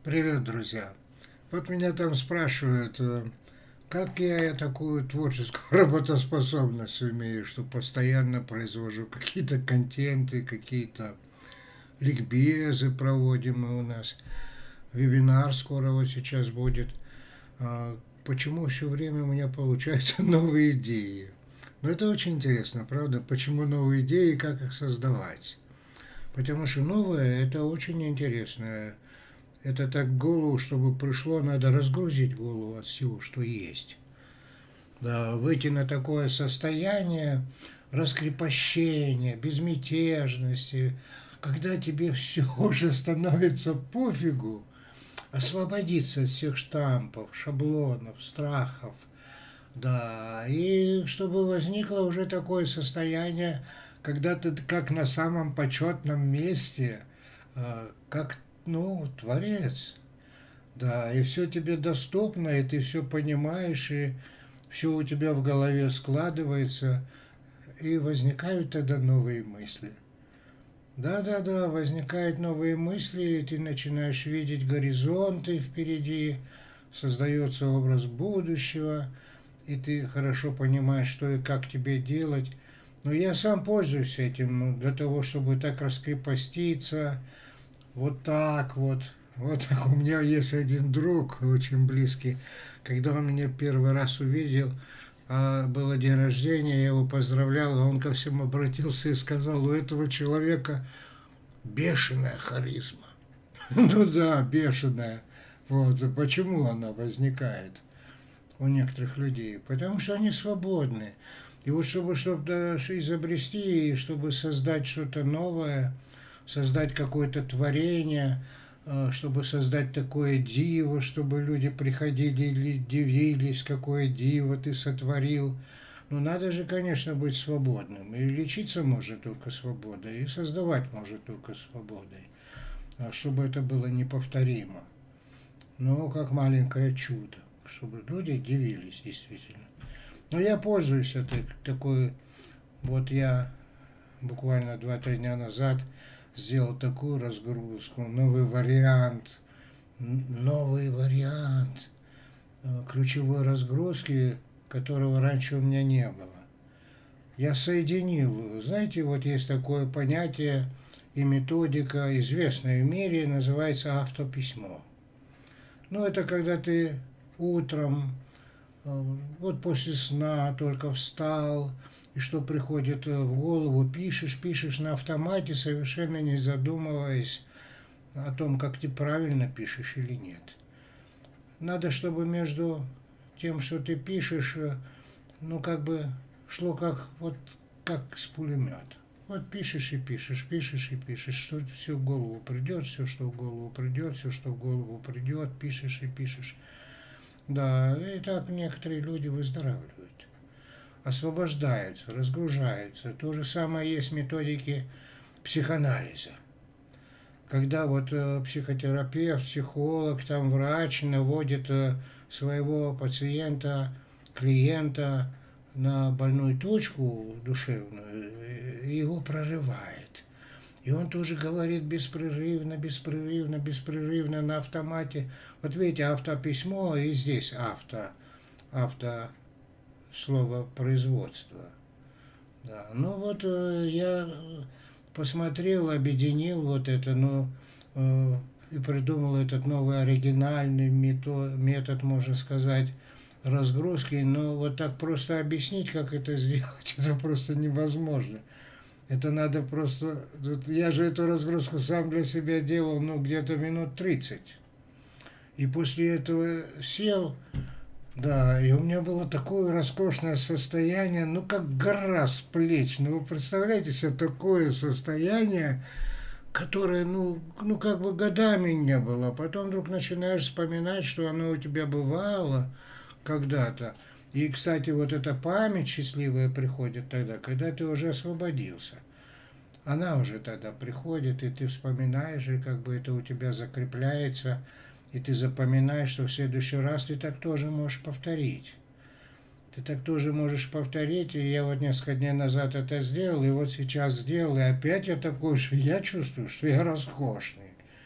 Привет, друзья! Вот меня там спрашивают, как я такую творческую работоспособность имею, что постоянно произвожу какие-то контенты, какие-то ликбезы проводим мы у нас, вебинар скоро вот сейчас будет. Почему все время у меня получаются новые идеи? Ну, это очень интересно, правда? Почему новые идеи и как их создавать? Потому что новое – это очень интересно. Это так голову, чтобы пришло, надо разгрузить голову от всего, что есть. Да, выйти на такое состояние раскрепощения, безмятежности, когда тебе все уже становится пофигу, освободиться от всех штампов, шаблонов, страхов, да, и чтобы возникло уже такое состояние, когда ты как на самом почетном месте, как, ну, творец, да, и все тебе доступно, и ты все понимаешь, и все у тебя в голове складывается, и возникают тогда новые мысли. Да-да-да, возникают новые мысли, и ты начинаешь видеть горизонты впереди, создается образ будущего, и ты хорошо понимаешь, что и как тебе делать. Но я сам пользуюсь этим для того, чтобы так раскрепоститься, вот так вот. Вот так у меня есть один друг очень близкий. Когда он меня первый раз увидел, было день рождения, я его поздравлял, а он ко всем обратился и сказал, у этого человека бешеная харизма. Ну да, бешеная. Вот. Почему она возникает у некоторых людей? Потому что они свободны. И вот чтобы изобрести, чтобы создать что-то новое, создать какое-то творение, чтобы создать такое диво, чтобы люди приходили и дивились, какое диво ты сотворил. Но надо же, конечно, быть свободным. И лечиться может только свободой, и создавать может только свободой, чтобы это было неповторимо. Но как маленькое чудо, чтобы люди дивились действительно. Но я пользуюсь этой такой, вот я буквально 2-3 дня назад сделал такую разгрузку, новый вариант ключевой разгрузки, которого раньше у меня не было. Я соединил, знаете, вот есть такое понятие и методика, известная в мире, называется автописьмо. Ну, это когда ты утром, вот после сна только встал, и что приходит в голову, пишешь на автомате, совершенно не задумываясь о том, как ты правильно пишешь или нет. Надо, чтобы между тем, что ты пишешь, ну, как бы шло как с пулемета. Вот пишешь и пишешь, пишешь и пишешь, что все в голову придет, все, что в голову придет, все, что в голову придет, пишешь и пишешь. Да, и так некоторые люди выздоравливают, освобождаются, разгружаются. То же самое есть методики психоанализа. Когда вот психотерапевт, психолог, там врач наводит своего пациента, клиента на больную точку душевную, и его прорывает. И он тоже говорит беспрерывно, беспрерывно, беспрерывно на автомате. Вот видите, автописьмо и здесь авто слово производство. Да. Ну вот я посмотрел, объединил вот это, ну, и придумал этот новый оригинальный метод, можно сказать, разгрузки. Но вот так просто объяснить, как это сделать, это просто невозможно. Это надо просто... Я же эту разгрузку сам для себя делал, ну, где-то минут 30. И после этого сел, да, и у меня было такое роскошное состояние, ну, как гора с плеч. Ну, вы представляете себе такое состояние, которое, ну, как бы годами не было. Потом вдруг начинаешь вспоминать, что оно у тебя бывало когда-то. И, кстати, вот эта память счастливая приходит тогда, когда ты уже освободился. Она уже тогда приходит, и ты вспоминаешь, и как бы это у тебя закрепляется, и ты запоминаешь, что в следующий раз ты так тоже можешь повторить. Ты так тоже можешь повторить, и я вот несколько дней назад это сделал, и вот сейчас сделал, и опять я такой же, я чувствую, что я роскошный.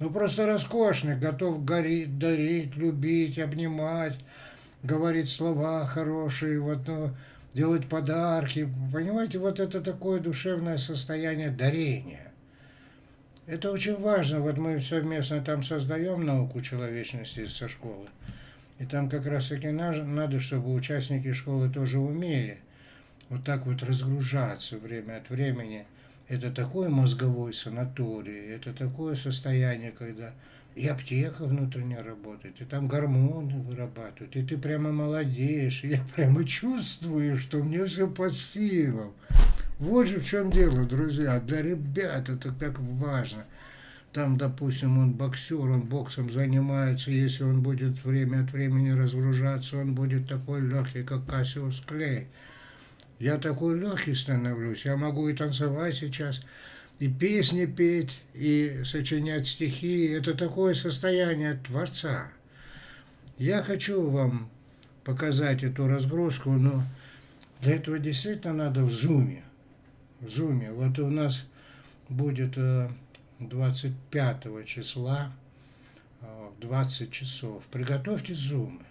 Ну, просто роскошный, готов гореть, дарить, любить, обнимать, говорить слова хорошие, вот, ну, делать подарки. Понимаете, вот это такое душевное состояние дарения. Это очень важно. Вот мы совместно там создаем науку человечности со школы. И там как раз таки надо, чтобы участники школы тоже умели вот так вот разгружаться время от времени. Это такой мозговой санаторий, это такое состояние, когда и аптека внутренняя работает, и там гормоны вырабатывают, и ты прямо молодеешь, и я прямо чувствую, что мне все под силам. Вот же в чем дело, друзья. Для ребят это так важно. Там, допустим, он боксер, он боксом занимается, если он будет время от времени разгружаться, он будет такой легкий, как Кассиус Клей. Я такой легкий становлюсь, я могу и танцевать сейчас, и песни петь, и сочинять стихи. Это такое состояние творца. Я хочу вам показать эту разгрузку, но для этого действительно надо в зуме. В зуме. Вот у нас будет 25 числа в 20 часов. Приготовьте зумы.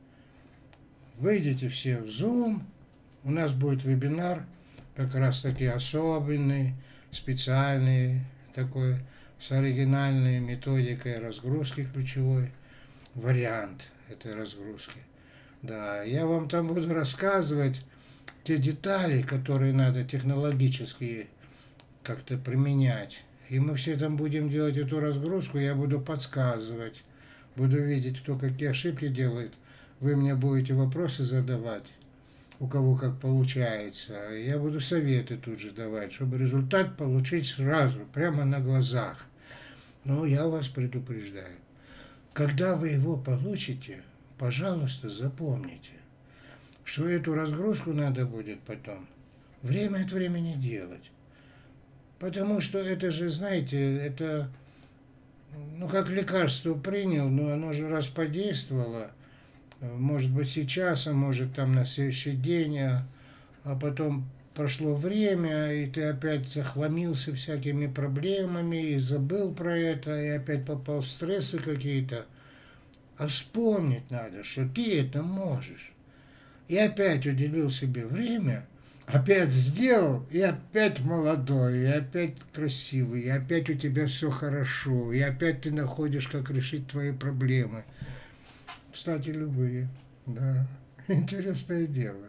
Выйдите все в Zoom. У нас будет вебинар, как раз таки особенный, специальный, такой, с оригинальной методикой разгрузки, ключевой вариант этой разгрузки. Да, я вам там буду рассказывать те детали, которые надо технологически как-то применять. И мы все там будем делать эту разгрузку, я буду подсказывать, буду видеть, кто какие ошибки делает. Вы мне будете вопросы задавать, у кого как получается. Я буду советы тут же давать, чтобы результат получить сразу, прямо на глазах. Но я вас предупреждаю. Когда вы его получите, пожалуйста, запомните, что эту разгрузку надо будет потом время от времени делать. Потому что это же, знаете, это, ну, как лекарство принял, но оно же раз подействовало, может быть сейчас, а может там на следующий день, а потом прошло время, и ты опять захламился всякими проблемами, и забыл про это, и опять попал в стрессы какие-то. А вспомнить надо, что ты это можешь. И опять уделил себе время, опять сделал, и опять молодой, и опять красивый, и опять у тебя все хорошо, и опять ты находишь, как решить твои проблемы. Кстати, любые, да, интересное дело.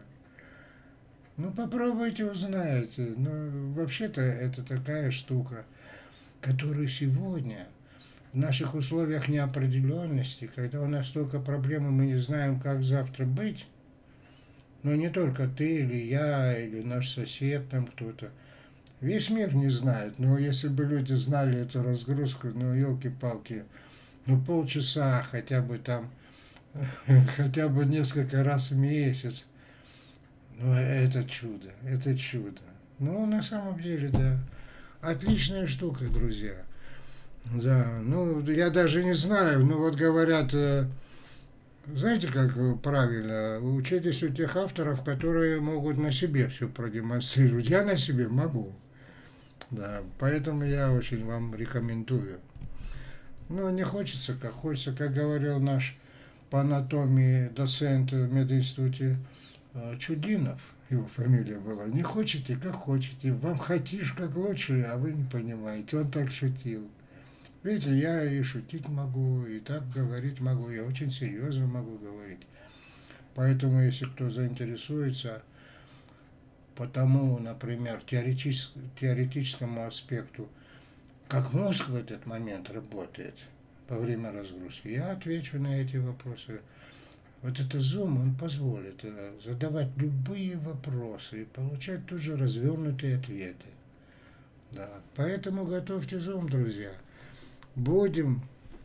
Ну, попробуйте, узнаете. Ну, вообще-то это такая штука, которую сегодня в наших условиях неопределенности, когда у нас столько проблем, и мы не знаем, как завтра быть, но не только ты или я, или наш сосед, там кто-то. Весь мир не знает, но если бы люди знали эту разгрузку, ну, елки-палки, ну, полчаса хотя бы там, хотя бы несколько раз в месяц. Ну, это чудо, это чудо. Ну, на самом деле, да. Отличная штука, друзья. Да, ну, я даже не знаю, ну, вот говорят, знаете, как правильно, учитесь у тех авторов, которые могут на себе все продемонстрировать. Я на себе могу. Да, поэтому я очень вам рекомендую. Ну, не хочется, как говорил наш по анатомии доцент в мединституте Чудинов, его фамилия была. Не хочете, как хотите. Вам хотишь, как лучше, а вы не понимаете. Он так шутил. Видите, я и шутить могу, и так говорить могу. Я очень серьезно могу говорить. Поэтому, если кто заинтересуется по тому, например, теоретическому аспекту, как мозг в этот момент работает во время разгрузки, я отвечу на эти вопросы. Вот это Zoom, он позволит задавать любые вопросы и получать тут же развернутые ответы. Да. Поэтому готовьте Zoom, друзья. Будем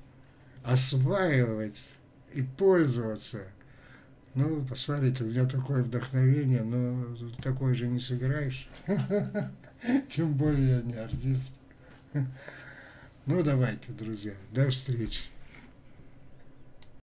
осваивать и пользоваться. Ну, посмотрите, у меня такое вдохновение, но такое же не сыграешь. Тем более я не артист. Ну, давайте, друзья, до встречи.